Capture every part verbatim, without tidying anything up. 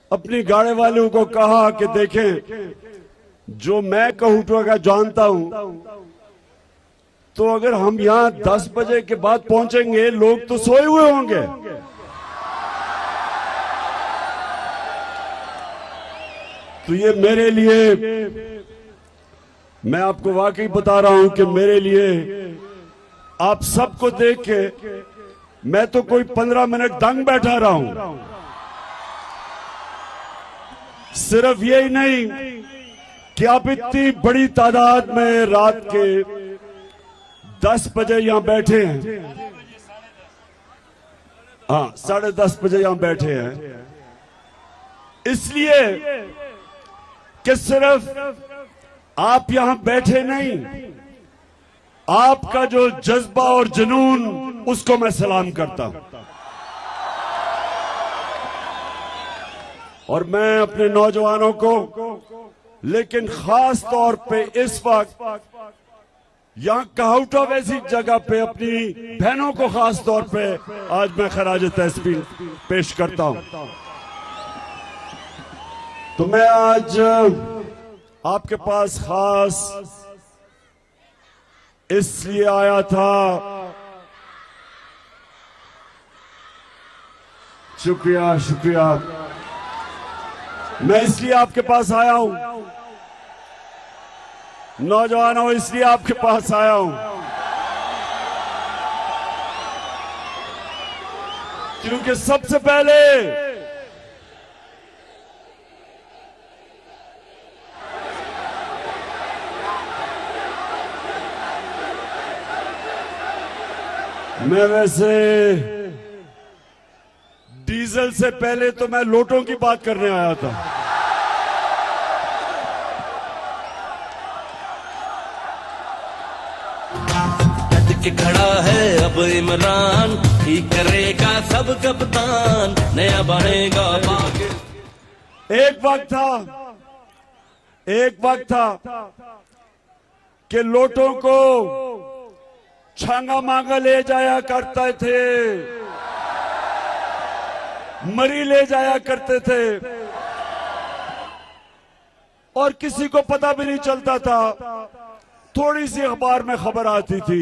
अपनी गाड़ी वालों को कहा कि देखें, जो मैं कहूँ का जानता हूं, तो अगर हम यहां दस बजे के बाद पहुंचेंगे, लोग तो सोए हुए होंगे। तो ये मेरे लिए, मैं आपको वाकई बता रहा हूं कि मेरे लिए आप सबको देख के मैं तो कोई पंद्रह मिनट दंग बैठा रहा हूं। सिर्फ यही नहीं कि आप इतनी बड़ी तादाद में रात के दस बजे यहां बैठे हैं, हाँ साढ़े दस बजे यहां बैठे हैं, इसलिए कि सिर्फ आप यहां बैठे नहीं, आपका जो जज्बा और जुनून, उसको मैं सलाम करता हूं। और मैं अपने नौजवानों को, लेकिन खास तौर पे इस वक्त यहां काहुटा वैसी जगह पे अपनी बहनों को खास तौर पे आज मैं खराज तहसीन पेश करता हूं। तो मैं आज आपके पास खास इसलिए आया था, शुक्रिया शुक्रिया, मैं इसलिए आपके पास आया हूं, नौजवानों इसलिए आपके पास आया हूं क्योंकि सबसे पहले मैं वैसे डीजल से पहले तो मैं लोटों की बात करने आया था। के खड़ा है अब इमरान, ठीक करेगा सब कप्तान, नया बनेगा पाकिस्तान। एक वक्त था, एक वक्त था कि लोटों को छांगा मांगा ले जाया करते थे, मरी ले जाया करते थे, और किसी को पता भी नहीं चलता था, थोड़ी सी अखबार में खबर आती थी।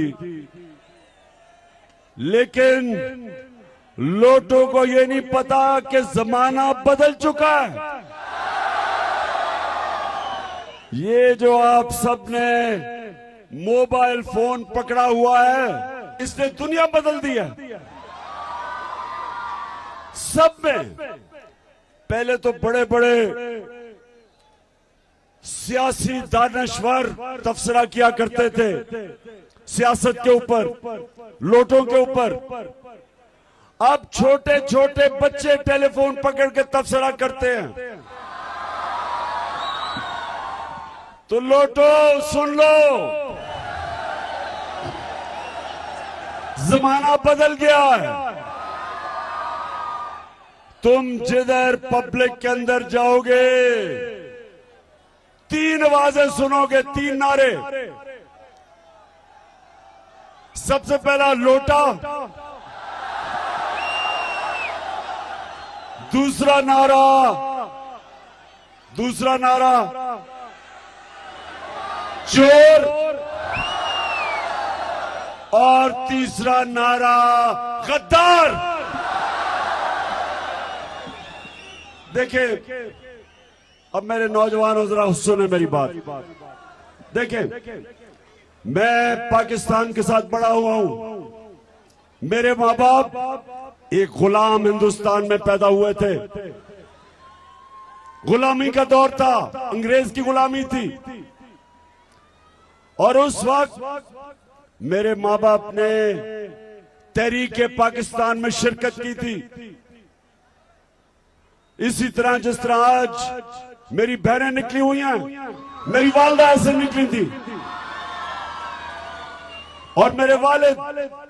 लेकिन लोटों को ये नहीं पता कि जमाना बदल चुका है। ये जो आप सबने मोबाइल फोन पकड़ा हुआ है, इसने दुनिया बदल दी है सब में। पहले तो बड़े बड़े सियासी दानश्वर तबसरा किया करते थे सियासत के ऊपर, लोटों के ऊपर। अब छोटे छोटे बच्चे टेलीफोन पकड़ के तबसरा करते हैं। तो लोटो सुन लो, जमाना बदल गया है। तुम जिधर पब्लिक के अंदर जाओगे, तीन आवाजें सुनोगे, तीन नारे। सबसे पहला लोटा, दूसरा नारा, दूसरा नारा चोर, और तीसरा नारा गद्दार। देखिए, अब मेरे नौजवानों जरा सुने मेरी बात। देखें, मैं पाकिस्तान के साथ बड़ा हुआ हूं। मेरे माँ बाप एक गुलाम हिंदुस्तान में पैदा हुए थे। गुलामी का दौर था, अंग्रेज की गुलामी थी, और उस वक्त मेरे माँ बाप ने तहरीक पाकिस्तान में शिरकत की थी। इसी तरह जिस तरह आज मेरी बहनें निकली हुई हैं, मेरी वालदा ऐसे निकली थी, और मेरे वालिद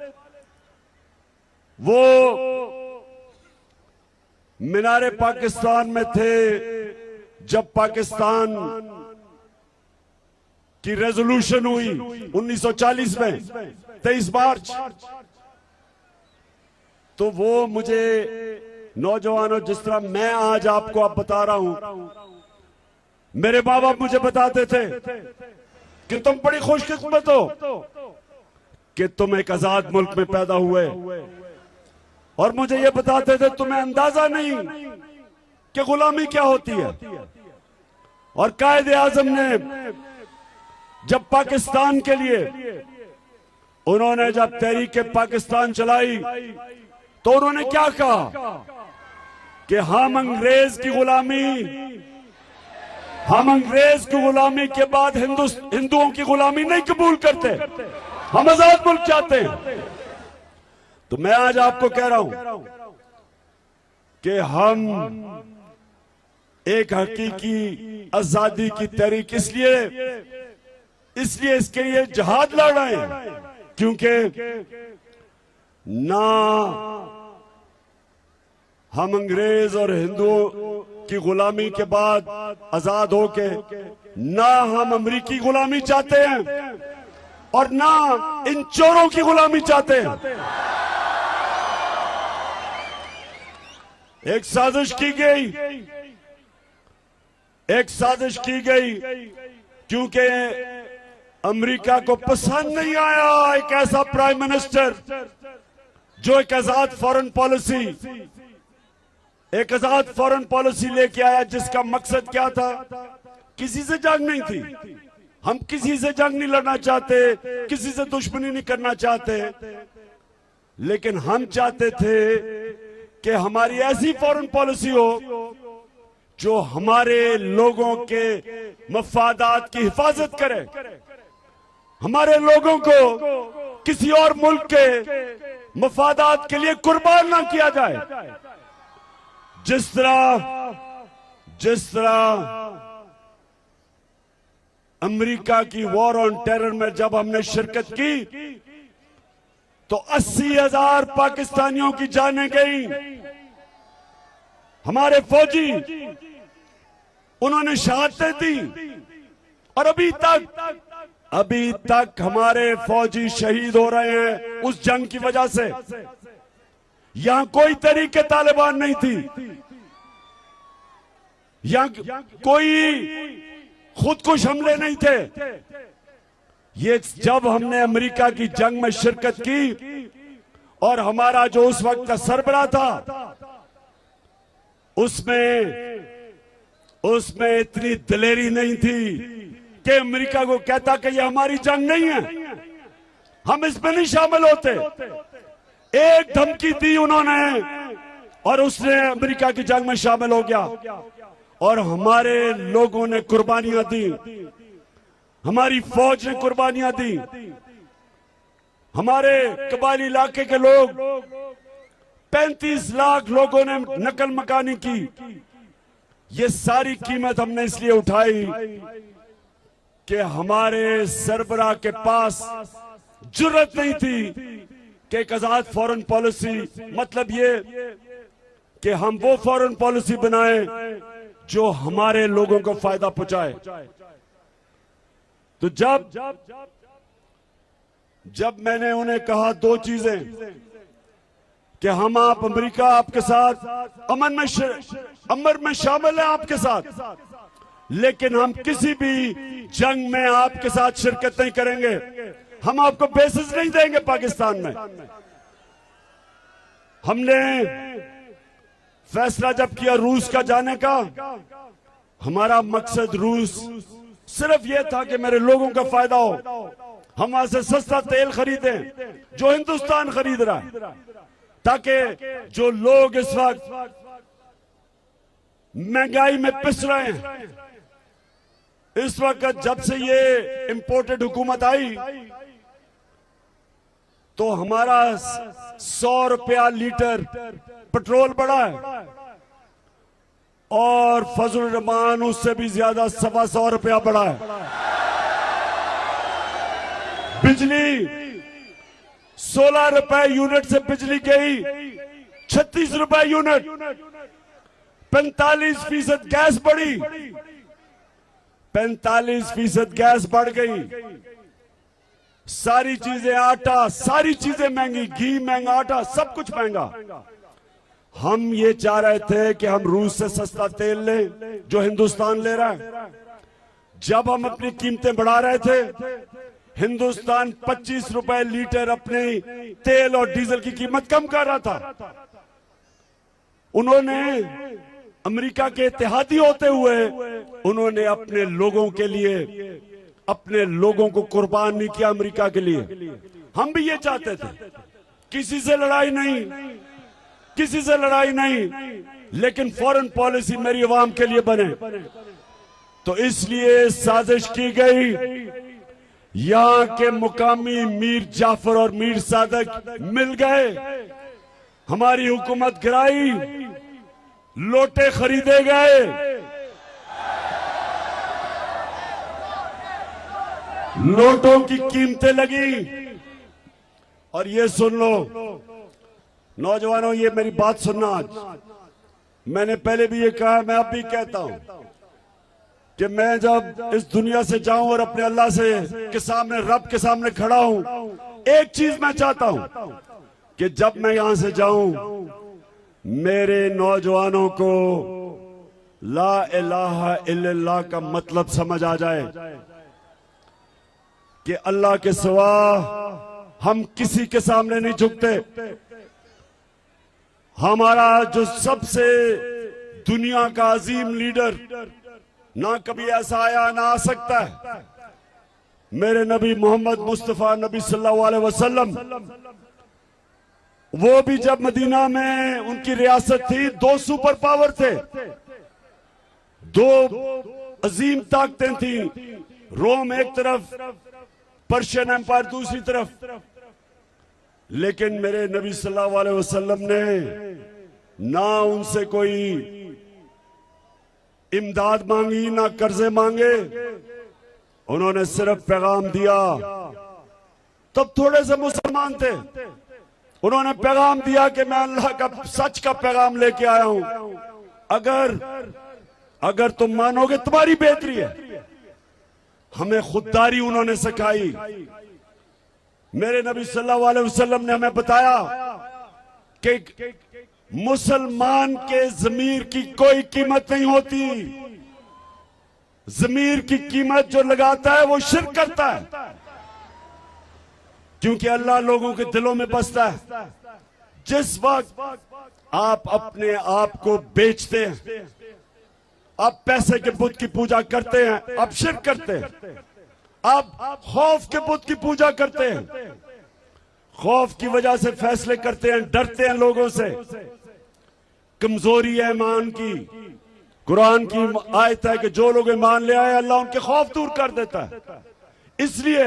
वो मीनारे पाकिस्तान में थे जब पाकिस्तान की रेजोल्यूशन हुई उन्नीस सौ चालीस में, तेईस मार्च। तो वो मुझे नौजवानों, जिस तरह मैं आज आपको अब बता रहा हूं, मेरे माँ बाप मुझे बताते थे कि तुम बड़ी खुशकिस्मत हो कि तुम एक आजाद मुल्क में पैदा हुए, और मुझे ये बताते थे तुम्हें अंदाजा नहीं कि गुलामी क्या होती है। और कायदे आजम ने जब पाकिस्तान के लिए उन्होंने जब तहरीक पाकिस्तान चलाई तो उन्होंने क्या कहा कि हम अंग्रेज की गुलामी हम अंग्रेज की गुलामी के बाद हिंदू हिंदुओं की गुलामी नहीं कबूल करते, हम आजाद मुल्क चाहते हैं। तो मैं आज आपको कह रहा हूं कि हम एक हकीकी आजादी की तहरीक इसलिए इसलिए इसके लिए जहाद लड़ रहे हैं क्योंकि ना हम अंग्रेज और हिंदुओं की गुलामी के बाद आजाद होके ना हम अमरीकी गुलामी चाहते हैं और ना इन चोरों की गुलामी चाहते हैं। एक साजिश की गई एक साजिश की गई क्योंकि अमेरिका को पसंद नहीं आया एक ऐसा प्राइम मिनिस्टर जो एक आजाद फॉरेन पॉलिसी एक आजाद फॉरेन पॉलिसी लेके आया जिसका मकसद क्या था? किसी से जंग नहीं थी, हम किसी से जंग नहीं लड़ना चाहते, किसी से दुश्मनी नहीं करना चाहते, लेकिन हम चाहते थे कि हमारी ऐसी फॉरेन पॉलिसी हो जो हमारे लोगों के मफादात की हिफाजत करे, हमारे लोगों को किसी और मुल्क के मफादात के लिए कुर्बान ना किया जाए। जिस तरह जिस तरह अमेरिका की वॉर ऑन टेरर में जब हमने शिरकत की तो अस्सी हजार पाकिस्तानियों की जानें गई। हमारे फौजी उन्होंने शहादतें दी और अभी तक अभी तक हमारे फौजी शहीद हो रहे हैं उस जंग की वजह से। यहां कोई तरीके तालिबान नहीं थी, यहां कोई खुदकुश हमले नहीं थे। ये जब हमने अमेरिका की जंग में शिरकत की और हमारा जो उस वक्त का सरबराह था उसमें उसमें इतनी दिलेरी नहीं थी कि अमेरिका को कहता कि ये हमारी जंग नहीं है, हम इसमें नहीं शामिल होते। एक धमकी दी उन्होंने और उसने अमेरिका की जंग में शामिल हो गया और हमारे लोगों ने कुर्बानियां दी, हमारी फौज ने कुर्बानियां दी, हमारे कबायली इलाके के लोग पैंतीस लाख लोगों ने नकल मकानी की। ये सारी कीमत हमने इसलिए उठाई कि हमारे सरबराह के पास जुर्रत नहीं थी कि एक आजाद फॉरेन पॉलिसी, मतलब ये कि हम वो फॉरेन पॉलिसी बनाएं जो हमारे लोगों को फायदा पहुंचाए। तो जब जब मैंने उन्हें कहा दो चीजें कि हम आप अमेरिका आपके साथ अमन में अमर में शामिल है आपके साथ, लेकिन हम किसी भी जंग में आपके साथ शिरकत नहीं करेंगे, हम आपको बेसिस नहीं देंगे पाकिस्तान में। हमने फैसला जब किया रूस का जाने का, हमारा मकसद रूस सिर्फ यह था कि मेरे लोगों का फायदा हो, हम वहां से सस्ता तेल खरीदें जो हिंदुस्तान खरीद रहा है, ताकि जो लोग इस वक्त महंगाई में पिस रहे हैं, इस वक्त जब से ये इंपोर्टेड हुकूमत आई तो हमारा सौ रुपया लीटर पेट्रोल बढ़ा है और फजल रहमान उससे भी ज्यादा सवा सौ रुपया बढ़ा है। बिजली सोलह रुपए यूनिट से बिजली गई छत्तीस रुपए यूनिट, पैंतालीस फीसद गैस बढ़ी, पैंतालीस फीसद गैस बढ़ गई, सारी चीजें आटा सारी चीजें महंगी, घी महंगा, आटा सब कुछ महंगा। हम ये चाह रहे थे कि हम रूस से सस्ता तेल लें जो हिंदुस्तान ले रहा है। जब हम अपनी कीमतें बढ़ा रहे थे, हिंदुस्तान पच्चीस रुपए लीटर अपने तेल और डीजल की कीमत कम कर रहा था। उन्होंने अमेरिका के इत्तेहादी होते हुए उन्होंने अपने लोगों के लिए, अपने लोगों को कुर्बान नहीं किया अमेरिका के लिए। हम भी ये चाहते थे, किसी से लड़ाई नहीं, किसी से लड़ाई नहीं, लेकिन फॉरेन पॉलिसी मेरी अवाम के लिए बने। तो इसलिए साजिश की गई, यहां के मुकामी मीर जाफर और मीर सादक मिल गए, हमारी हुकूमत गिराई, लोटे खरीदे गए, लोटों की कीमतें लगी। और ये सुन लो नौजवानों, ये मेरी बात सुनना। आज मैंने पहले भी ये कहा, मैं अब भी कहता हूं कि मैं जब इस दुनिया से जाऊं और अपने अल्लाह से के सामने, रब के सामने खड़ा हूं, एक चीज मैं चाहता हूं कि जब मैं यहां से जाऊं, मेरे नौजवानों को ला इलाहा इल्लल्लाह का मतलब समझ आ जाए कि अल्लाह के सिवा हम किसी के सामने नहीं झुकते। हमारा जो सबसे दुनिया का अजीम लीडर, ना कभी ऐसा आया ना आ सकता है, मेरे नबी मोहम्मद मुस्तफा नबी सल्लल्लाहु अलैहि वसल्लम, वो भी जब मदीना में उनकी रियासत थी, दो सुपर पावर थे, दो अजीम ताकतें थी, रोम एक तरफ, पर्शियन एम्पायर दूसरी तरफ। लेकिन मेरे नबी सल्लल्लाहु अलैहि वसल्लम ने ना उनसे कोई इमदाद मांगी, ना कर्जे मांगे, उन्होंने सिर्फ पैगाम दिया। तब थोड़े से मुसलमान थे, उन्होंने पैगाम दिया कि मैं अल्लाह का सच का पैगाम लेके आया हूं, अगर अगर तुम मानोगे तुम्हारी बेहतरी है। हमें खुददारी उन्होंने सिखाई। मेरे नबी सल्लल्लाहु अलैहि वसल्लम ने हमें बताया कि मुसलमान के ज़मीर की कोई कीमत नहीं होती। ज़मीर की कीमत जो लगाता है वो शिर्क करता है, क्योंकि अल्लाह लोगों के दिलों में बसता है। जिस वक्त आप अपने आप को बेचते हैं, आप पैसे के बुत की पूजा करते हैं, आप शिर्क करते हैं। आप खौफ के बुत की पूजा करते हैं, खौफ की वजह से फैसले करते हैं, डरते हैं लोगों से। कमजोरी है ईमान की। कुरान की आयत है कि जो लोग ईमान ले आए अल्लाह उनके खौफ दूर कर देता है। इसलिए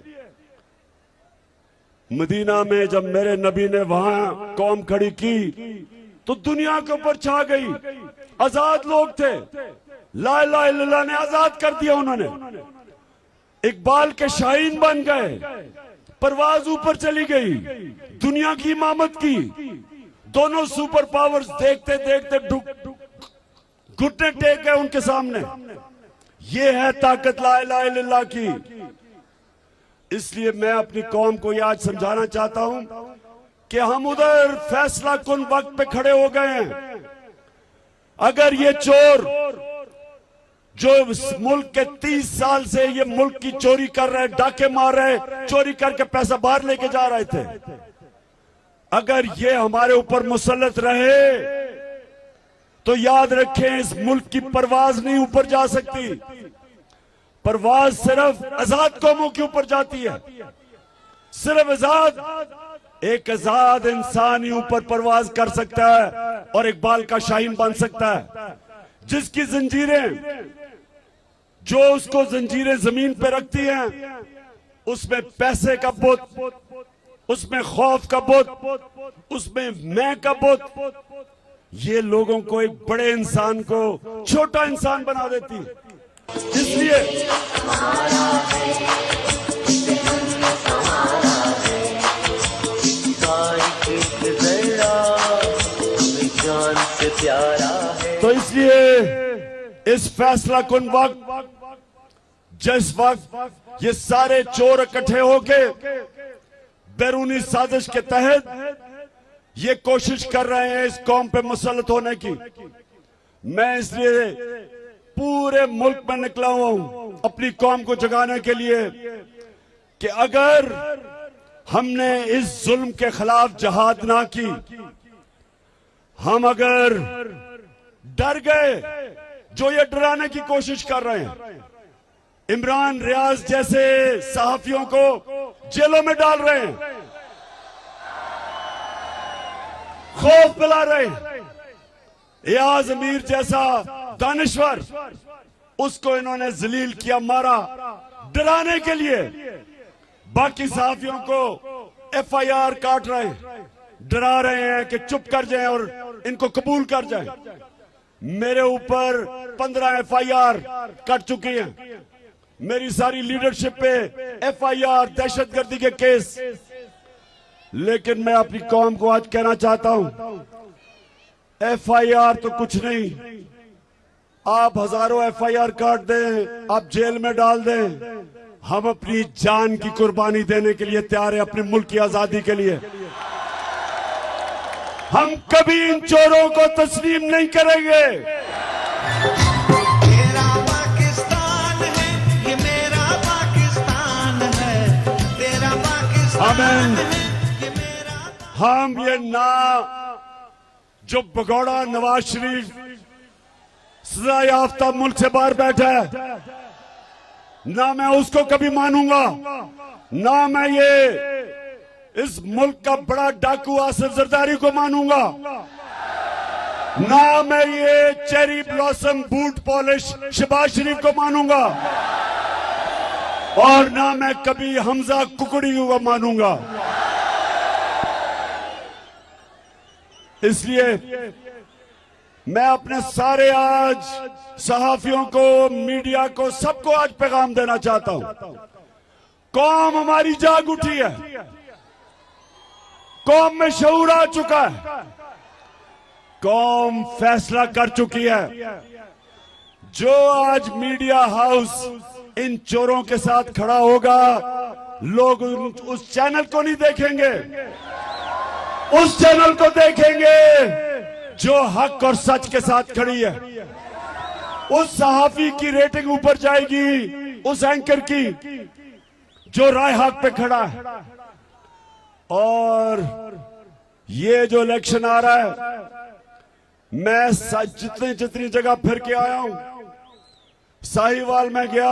मदीना में जब मेरे नबी ने वहां कौम खड़ी की तो दुनिया के ऊपर छा गई। आजाद लोग थे, ला इलाहा इल्लल्लाह ने आजाद कर दिया। उन्होंने इकबाल के शाहीन बन गए, परवाज ऊपर चली गई, दुनिया की इमामत की। दोनों सुपर पावर्स देखते देखते घुटने टेक गए उनके सामने। ये है ताकत ला इलाहा इल्लल्लाह की। इसलिए मैं अपनी कौम को ये आज समझाना चाहता हूं कि हम उधर फैसला कुन वक्त पे खड़े हो गए हैं। अगर ये चोर जो मुल्क के तीस साल से ये मुल्क की चोरी कर रहे, डाके मार रहे, चोरी करके पैसा बाहर लेके जा रहे थे, अगर ये हमारे ऊपर मुसल्लत रहे तो याद रखें इस मुल्क की परवाज नहीं ऊपर जा सकती। परवाज सिर्फ आजाद कौमों के ऊपर जाती है। सिर्फ आजाद एक आजाद इंसान ही ऊपर परवाज कर सकता है और इकबाल का शाहीन बन सकता है, जिसकी जंजीरें, जो उसको जंजीरें जमीन पे रखती हैं, उसमें पैसे का बुत, उसमें खौफ का बुत, उसमें मैं का बुत, ये लोगों को एक बड़े इंसान को छोटा इंसान बना देती है। इसलिए तो इसलिए इस फैसला कुन वक्त, जिस वक्त ये सारे चोर इकट्ठे होके बैरूनी साजिश के तहत ये कोशिश कर रहे हैं इस कौम पे मुसल्लत होने की। मैं इसलिए पूरे मुल्क में निकला हुआ हूं अपनी कौम को जगाने के लिए कि अगर हमने इस जुल्म के खिलाफ जहाद ना की, हम अगर डर गए, जो ये डराने की कोशिश कर रहे हैं, इमरान रियाज जैसे सहाफियों को जेलों में डाल रहे हैं, खौफ पिला रहे हैं, एयाज अमीर जैसा दानिश्वर, उसको इन्होंने जलील किया, मारा, डराने के लिए। बाकी सहाफियों को एफ आई आर काट रहे हैं, डरा रहे हैं कि चुप कर जाएं और इनको कबूल कर जाएं। मेरे ऊपर पंद्रह एफ आई आर कट चुकी हैं, मेरी सारी लीडरशिप पे एफ आई आर, दहशतगर्दी के केस। लेकिन मैं अपनी कौम को आज कहना चाहता हूं, एफ आई आर तो कुछ नहीं, आप हजारों एफ आई आर काट दें, आप जेल में डाल दें, हम अपनी जान की कुर्बानी देने के लिए तैयार हैं, अपने मुल्क की आजादी के लिए। हम कभी इन चोरों को तस्लीम नहीं करेंगे। मेरा पाकिस्तान है, ये मेरा पाकिस्तान है, तेरा पाकिस्तान है, ये मेरा। हम ये ना जो भगौड़ा नवाज शरीफ सजा याफ्ता मुल्क से बाहर बैठा है, ना मैं उसको कभी मानूंगा, ना मैं ये इस मुल्क का बड़ा डाकू आसिफ जरदारी को मानूंगा, ना मैं ये cherry blossom boot polish Shahbaz Sharif को मानूंगा, और ना मैं कभी हमजा कुकड़ी को मानूंगा। इसलिए मैं अपने सारे आज सहाफियों को, मीडिया को, सबको आज पैगाम देना चाहता हूं, कौम हमारी जाग उठी है, कौम में शऊर आ चुका है, कौम फैसला कर चुकी है। जो आज मीडिया हाउस इन चोरों के साथ खड़ा होगा, लोग उस चैनल को नहीं देखेंगे, उस चैनल को देखेंगे जो हक और सच के साथ खड़ी है। उस सहाफी की रेटिंग ऊपर जाएगी, उस एंकर की जो राय हक पे खड़ा है। और ये जो इलेक्शन आ रहा है, मैं जितनी जितनी जगह फिर के आया हूं, साहिवाल में गया,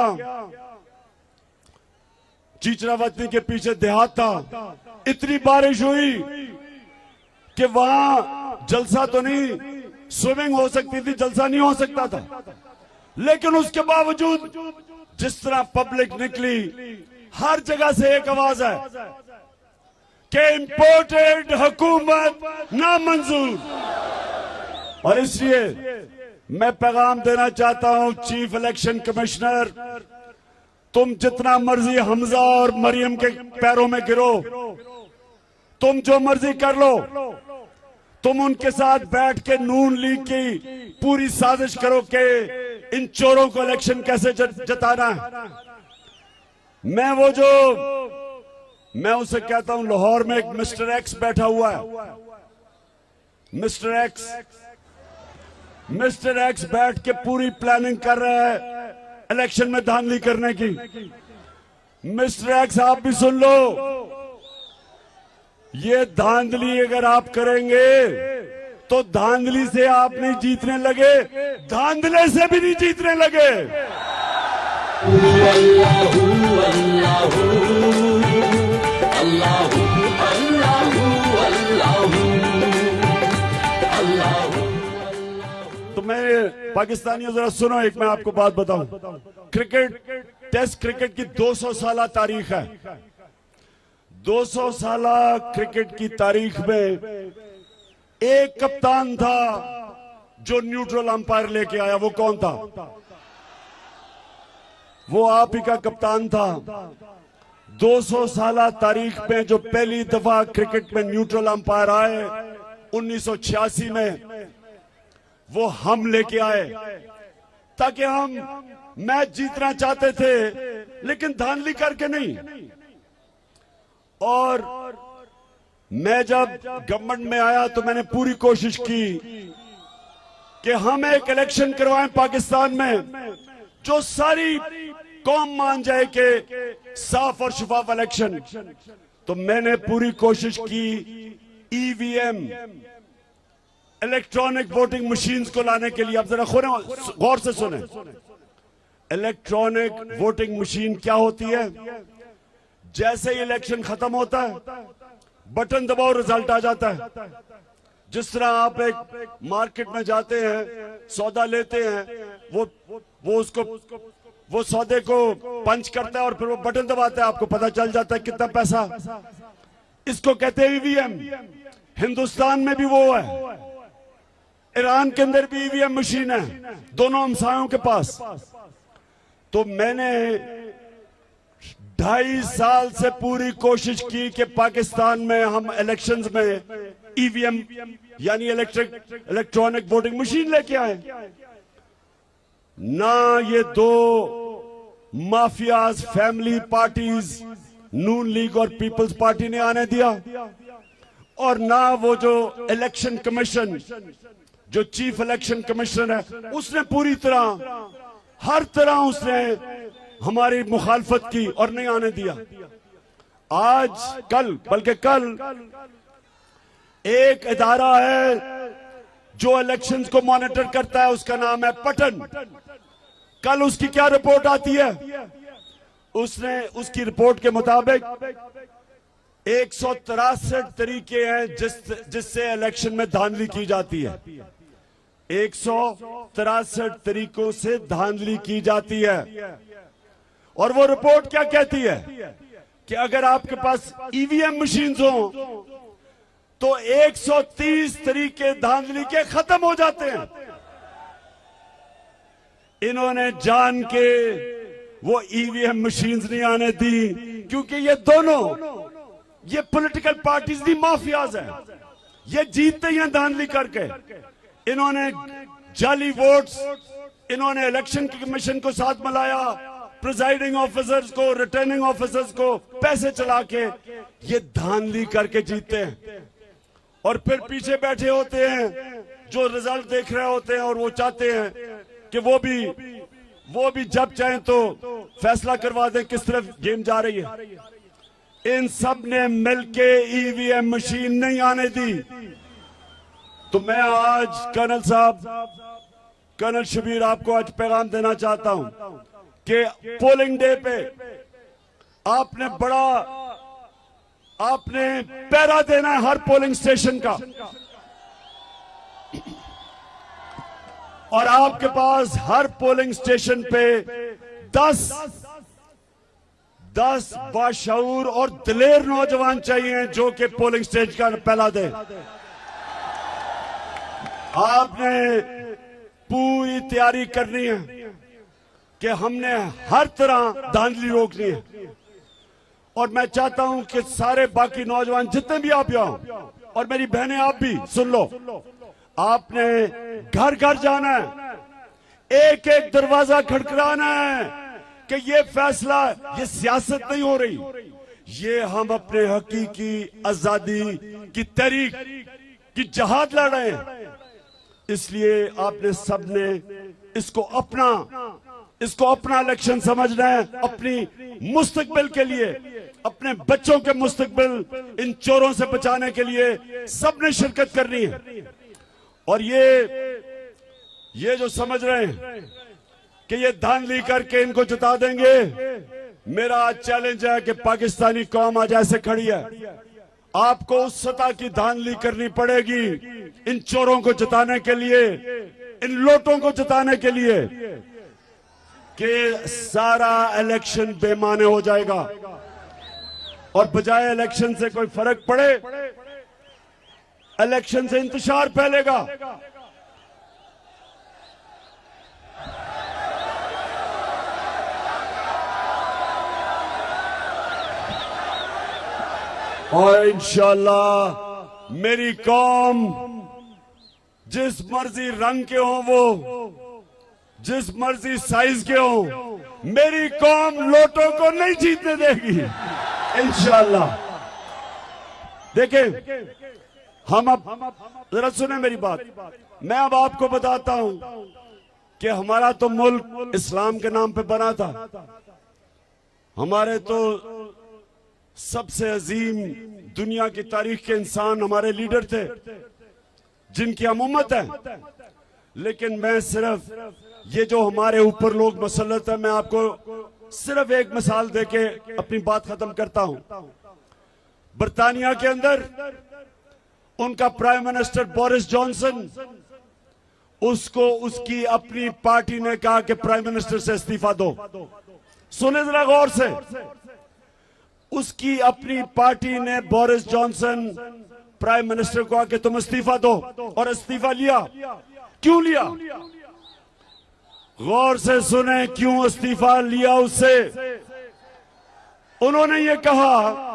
चीचरावती के पीछे देहात था, इतनी बारिश हुई कि वहां जलसा तो नहीं, स्विमिंग हो सकती थी, जलसा नहीं हो सकता था, लेकिन उसके बावजूद जिस तरह पब्लिक निकली, हर जगह से एक आवाज है कि इंपोर्टेड हुकूमत नामंजूर। और इसलिए मैं पैगाम देना चाहता हूं, चीफ इलेक्शन कमिश्नर, तुम जितना मर्जी हमजा और मरियम के पैरों में गिरो, तुम जो मर्जी कर लो, तुम उनके साथ बैठ के नून लीग की पूरी साजिश करो कि इन चोरों को इलेक्शन कैसे जताना है। मैं वो जो मैं उसे कहता हूं, लाहौर में एक मिस्टर एक्स बैठा हुआ है, मिस्टर एक्स मिस्टर एक्स बैठ के पूरी प्लानिंग कर रहा है इलेक्शन में धांधली करने की। मिस्टर एक्स, आप भी सुन लो, ये धांधली अगर आप करेंगे तो धांधली से आप नहीं जीतने लगे, धांधले से भी नहीं जीतने लगे। अल्लाहू अल्लाहू अल्लाहू अल्लाहू अल्लाहू अल्लाहू। तो मैं पाकिस्तानियों जरा सुनो, एक मैं आपको बात बताऊं, क्रिकेट, टेस्ट क्रिकेट की दो सौ साल तारीख है। दो सौ साल क्रिकेट की तारीख में एक कप्तान था जो न्यूट्रल अंपायर लेके आया। वो कौन था? वो आप ही का कप्तान था। दो सौ साल तारीख में जो पहली दफा क्रिकेट में न्यूट्रल अंपायर आए उन्नीस सौ छियासी में, वो हम लेके आए ताकि हम मैच जीतना चाहते थे लेकिन धांधली करके नहीं। और मैं जब गवर्नमेंट में आया तो मैंने पूरी कोशिश की कि हम एक इलेक्शन करवाएं पाकिस्तान में जो सारी कौम मान जाए कि साफ और शफाफ इलेक्शन। तो मैंने पूरी कोशिश की ईवीएम इलेक्ट्रॉनिक वोटिंग मशीन्स को लाने के लिए। अब जरा गौर से सुने, इलेक्ट्रॉनिक वोटिंग मशीन क्या होती है? जैसे ही इलेक्शन खत्म होता है बटन दबाओ, रिजल्ट आ जाता है। जिस तरह आप एक मार्केट में जाते हैं, सौदा लेते हैं, वो वो उसको वो सौदे को पंच करता है और फिर वो बटन दबाता है, आपको पता चल जाता है कितना पैसा। इसको कहते हैं ईवीएम। हिंदुस्तान में भी वो है, ईरान के अंदर भी ईवीएम मशीन है, दोनों हमसायों के पास। तो मैंने ढाई साल से पूरी कोशिश की कि पाकिस्तान में हम इलेक्शंस में ईवीएम यानी इलेक्ट्रिक इलेक्ट्रॉनिक वोटिंग मशीन लेके आए। ना ये दो mafias family parties Noon league और पीपल्स पार्टी ने आने दिया, और ना वो जो इलेक्शन कमीशन, जो चीफ इलेक्शन कमिश्नर है, उसने पूरी तरह हर तरह उसने हमारी मुखालफत की और नहीं आने दिया। आज कल बल्कि कल एक इदारा है जो इलेक्शंस को मॉनिटर करता है, उसका नाम है पटन। कल उसकी क्या रिपोर्ट आती है? उसने उसकी रिपोर्ट के मुताबिक एक सौ तिरासठ तरीके हैं जिस जिससे इलेक्शन में धांधली की जाती है। एक सौ तिरासठ तरीकों से धांधली की जाती है। और वो रिपोर्ट क्या कहती है कि अगर आपके पास ईवीएम मशीन्स हो तो एक सौ तीस तरीके धांधली के खत्म हो जाते हैं। इन्होंने जान के वो ईवीएम मशीन्स नहीं आने दी, क्योंकि ये दोनों ये पॉलिटिकल पार्टीज दी माफियाज हैं। ये जीतते ही हैं धांधली करके। इन्होंने जाली वोट्स, इन्होंने इलेक्शन कमीशन को साथ मिलाया, प्रिजाइडिंग ऑफिसर्स को, रिटर्निंग ऑफिसर्स को पैसे चला के ये धांधली करके जीतते हैं। और फिर पीछे बैठे होते हैं जो रिजल्ट देख रहे होते हैं, और वो चाहते हैं कि वो भी वो भी जब चाहें तो फैसला करवा दें किस तरफ गेम जा रही है। इन सब ने मिलके ईवीएम मशीन नहीं आने दी। तो मैं आज कर्नल साहब, कर्नल शबीर, आपको आज पैगाम देना चाहता हूं कि पोलिंग डे पे आपने बड़ा आपने पहरा देना है हर पोलिंग स्टेशन का, और आपके पास हर पोलिंग स्टेशन पे दस दस बाशऊर और दिलेर नौजवान चाहिए जो कि पोलिंग स्टेशन का पहला दे। आपने पूरी तैयारी करनी है कि हमने हर तरह धांधली रोकनी है। और मैं चाहता हूं कि सारे बाकी नौजवान जितने भी आप यहाँ, और मेरी बहनें आप भी सुन लो, आपने घर घर जाना है, एक एक दरवाजा खड़खड़ाना है कि ये फैसला, ये सियासत नहीं हो रही, ये हम अपने हकीकी आजादी की तहरीक की जहाद लड़ रहे हैं। इसलिए आपने सबने इसको अपना इसको अपना इलेक्शन समझना है, अपनी मुस्तकबिल के लिए, अपने बच्चों के मुस्तकबिल इन चोरों से बचाने के लिए सबने शिरकत करनी है। और ये ये जो समझ रहे हैं कि ये धांधली करके इनको जिता देंगे, मेरा आज चैलेंज है कि पाकिस्तानी कौम आज ऐसे खड़ी है, आपको उस सतह की धांधली करनी पड़ेगी इन चोरों को जिताने के लिए, इन लोटों को जिताने के लिए, कि सारा इलेक्शन बेमाने हो जाएगा और बजाय इलेक्शन से कोई फर्क पड़े, इलेक्शन से इंतशार फैलेगा। और इंशाअल्लाह मेरी कौम जिस मर्जी रंग के हो, वो जिस मर्जी साइज के हो, मेरी कौम लोटों को नहीं जीतने देगी इंशाअल्लाह। देखें, हम अब जरा सुने मेरी बात। मैं अब आपको बताता हूं कि हमारा तो मुल्क इस्लाम के नाम पे बना था। हमारे तो सबसे अजीम दुनिया की तारीख के इंसान हमारे लीडर थे, जिनकी हम उम्मत है। लेकिन मैं सिर्फ ये जो हमारे ऊपर लोग मसलत है, मैं आपको सिर्फ एक मिसाल देके अपनी बात खत्म करता हूं। बर्तानिया के अंदर उनका प्राइम मिनिस्टर बोरिस जॉनसन, उसको उसकी अपनी पार्टी ने कहा कि प्राइम मिनिस्टर से इस्तीफा दो। सुने जरा गौर से, उसकी अपनी पार्टी ने बोरिस जॉनसन प्राइम मिनिस्टर को आके तुम इस्तीफा दो, और इस्तीफा लिया। क्यों लिया? गौर से सुने क्यों इस्तीफा लिया उससे। उन्होंने ये कहा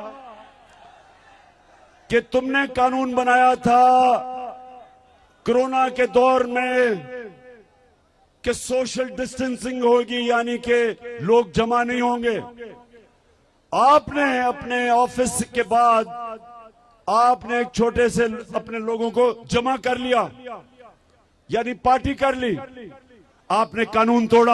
कि तुमने कानून बनाया था कोरोना के दौर में कि सोशल डिस्टेंसिंग होगी, यानी कि लोग जमा नहीं होंगे। आपने अपने ऑफिस के बाद आपने एक छोटे से अपने लोगों को जमा कर लिया, यानी पार्टी कर ली। आपने कानून तोड़ा।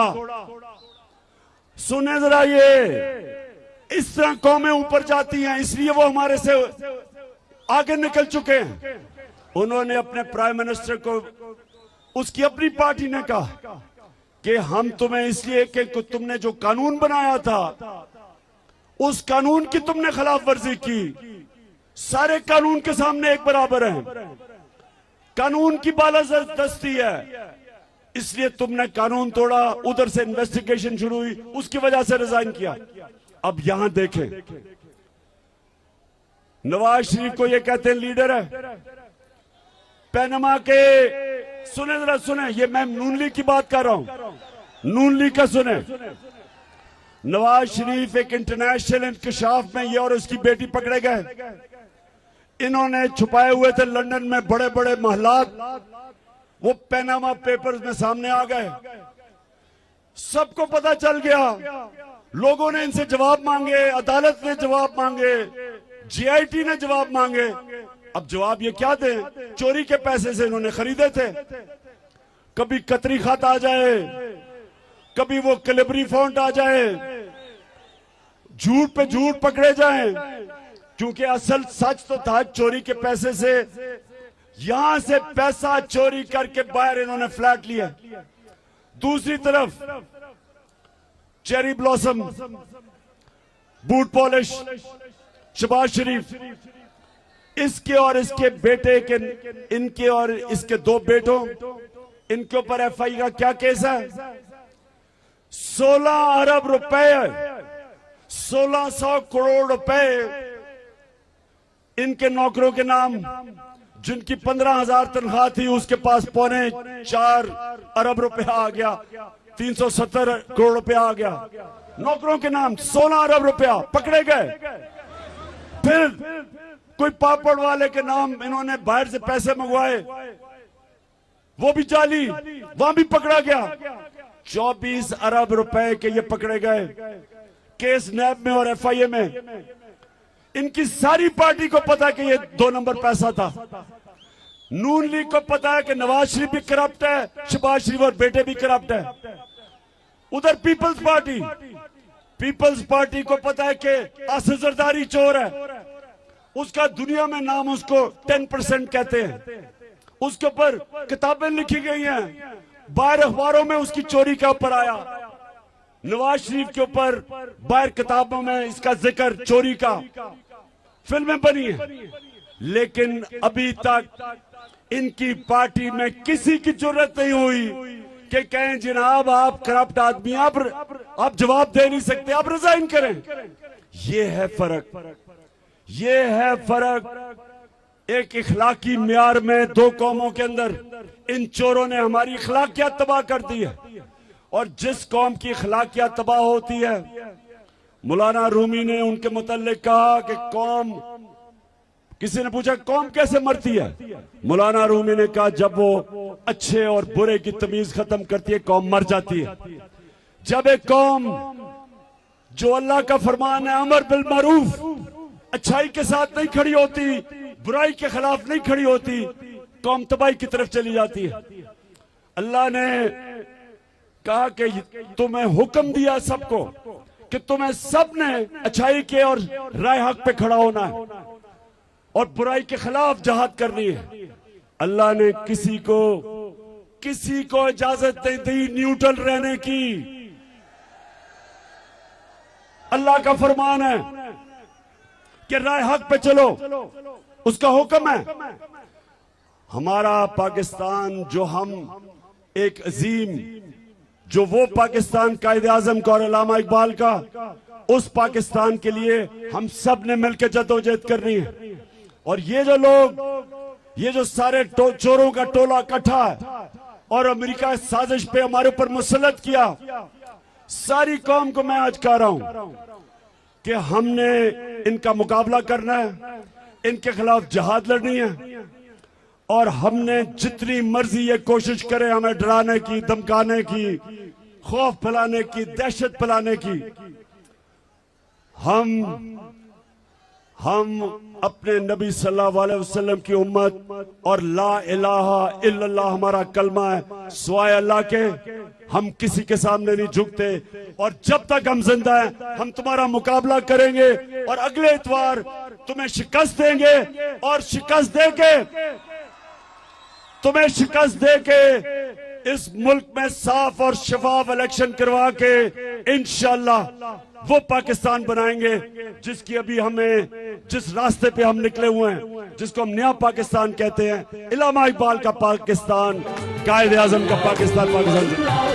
सुने जरा, ये इस तरह कौमें ऊपर जाती हैं, इसलिए वो हमारे से आगे निकल चुके हैं। उन्होंने अपने प्राइम मिनिस्टर को, उसकी अपनी पार्टी ने कहा कि हम तुम्हें इसलिए कि तुमने जो कानून बनाया था उस कानून की तुमने खिलाफ वर्जी की। सारे कानून के सामने एक बराबर हैं, कानून की बालादस्ती है, इसलिए तुमने कानून तोड़ा। उधर से इन्वेस्टिगेशन शुरू हुई, उसकी वजह से रिजाइन किया। अब यहां देखें, नवाज शरीफ को ये कहते हैं लीडर है पनामा के। सुने जरा सुने, ये मैं नून लीग की बात कर रहा हूं, नून लीग का सुने। नवाज शरीफ एक इंटरनेशनल इंकशाफ में ये और उसकी बेटी पकड़े गए। इन्होंने छुपाए हुए थे लंदन में बड़े बड़े महलात, वो पनामा पेपर्स में सामने आ गए। सबको पता चल गया। लोगों ने इनसे जवाब मांगे, अदालत ने जवाब मांगे, जीआईटी ने जवाब मांगे। अब जवाब ये क्या दें? चोरी के पैसे से इन्होंने खरीदे थे। कभी कतरी खात आ जाए, कभी वो कैलिबरी फॉन्ट आ जाए, झूठ पे झूठ पकड़े जाएं, क्योंकि असल सच तो था चोरी के पैसे से। यहां से पैसा चोरी करके बाहर इन्होंने फ्लैट लिया। दूसरी तरफ cherry blossom, boot polish, Shahbaz Sharif, इसके और इसके बेटे के, इनके और इसके दो बेटों, इनके ऊपर एफआई का क्या केस है? सोलह अरब रुपए, सोलह सौ करोड़ रुपए इनके नौकरों के नाम, जिनकी पंद्रह हजार तनख्वाह थी, उसके पास पौने चार अरब रुपया आ गया, तीन सौ सत्तर करोड़ रुपया आ गया। नौकरों के नाम सोलह अरब रुपया पकड़े गए। फिर कोई पापड़ वाले के नाम इन्होंने बाहर से पैसे मंगवाए, वो भी जाली, वहां भी पकड़ा गया। चौबीस अरब रुपए के ये पकड़े गए केस नैब में और एफआईए में। इनकी सारी पार्टी को पता है कि ये दो नंबर पैसा था। नून लीग को पता है कि नवाज शरीफ भी करप्ट है, शहबाज शरीफ और बेटे भी करप्ट है। उधर पीपल्स पार्टी, पीपल्स पार्टी को पता है कि असद जरदारी चोर है, उसका दुनिया में नाम उसको टेन परसेंट कहते हैं। उसके ऊपर किताबें लिखी गई हैं, बाहर अखबारों में उसकी चोरी का ऊपर आया। नवाज शरीफ के ऊपर बाहर किताबों में इसका जिक्र चोरी का, फिल्में बनी है। लेकिन अभी तक इनकी पार्टी में किसी की जरूरत नहीं हुई कि कहें जनाब आप करप्ट आदमी, आप आप जवाब दे नहीं सकते, आप रिजाइन करें। ये है फर्क, ये है फर्क। एक इखलाकी म्यार में दो कौमों के अंदर इन चोरों ने हमारी इखलाकियात तबाह कर दी है। और जिस कौम की इखलाकियात तबाह होती है, मौलाना रूमी ने उनके मुतल्लिक कहा कि कौम, किसी ने पूछा कौम कैसे मरती है, मौलाना रूमी ने कहा जब वो अच्छे और बुरे की तमीज खत्म करती है कौम मर जाती है। जब एक कौम जो अल्लाह का फरमान है अमर बिल मारूफ अच्छाई के साथ नहीं खड़ी होती, बुराई के खिलाफ नहीं खड़ी होती, कौम तबाही की तरफ चली जाती है। अल्लाह ने कहा कि तुम्हें हुक्म दिया सबको कि तुम्हें सब ने अच्छाई के और राय हक पे खड़ा होना है और बुराई के खिलाफ जहाद करनी है। अल्लाह ने किसी को किसी को इजाजत नहीं दी न्यूट्रल रहने की। अल्लाह का फरमान है कि राय हक पे चलो, उसका हुक्म है। हमारा पाकिस्तान जो हम एक अजीम, जो वो पाकिस्तान कायद आजम का और अल्लामा इकबाल का, उस पाकिस्तान के लिए हम सब ने मिलकर जद्दोजहद करनी है। और ये जो लोग, ये जो सारे चोरों का टोला इकट्ठा है और अमेरिका साजिश पे हमारे ऊपर मुसल्लत किया, सारी कौम को मैं आज कह रहा हूं कि हमने इनका मुकाबला करना है, इनके खिलाफ जहाद लड़नी है। और हमने जितनी मर्जी ये कोशिश करे हमें डराने की, धमकाने की, खौफ फैलाने की, दहशत फैलाने की, हम हम अपने नबी सल्लल्लाहु अलैहि वसल्लम की उम्मत और ला इलाहा इल्लल्लाह हमारा कलमा है, सिवाय अल्लाह के हम किसी के सामने नहीं झुकते। और जब तक हम जिंदा हैं हम तुम्हारा मुकाबला करेंगे और अगले इतवार तुम्हें शिकस्त देंगे। और शिकस्त देके तुम्हें शिकस्त देके इस मुल्क में साफ और शफाफ इलेक्शन करवा के इंशाअल्लाह वो पाकिस्तान बनाएंगे जिसकी अभी हमें, जिस रास्ते पे हम निकले हुए हैं, जिसको हम नया पाकिस्तान कहते हैं, अल्लामा इकबाल का पाकिस्तान, कायद आजम का पाकिस्तान, पाकिस्तान।